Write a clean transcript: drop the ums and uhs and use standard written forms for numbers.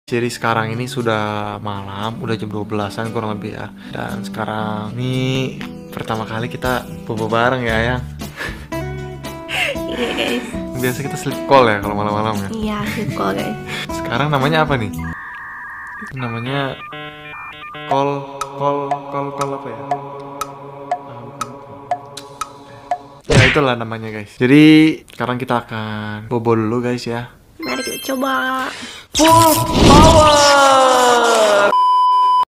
Jadi sekarang ini sudah malam, udah jam 12-an kurang lebih ya. Dan sekarang ini pertama kali kita bobo bareng ya, yang Iya guys. biasa kita sleep call ya kalau malam-malam ya. Iya, sleep call guys. Sekarang namanya apa nih? Namanya call apa ya? Ya itulah namanya guys. Jadi sekarang kita akan bobo dulu guys ya. Mari kita coba. Full power.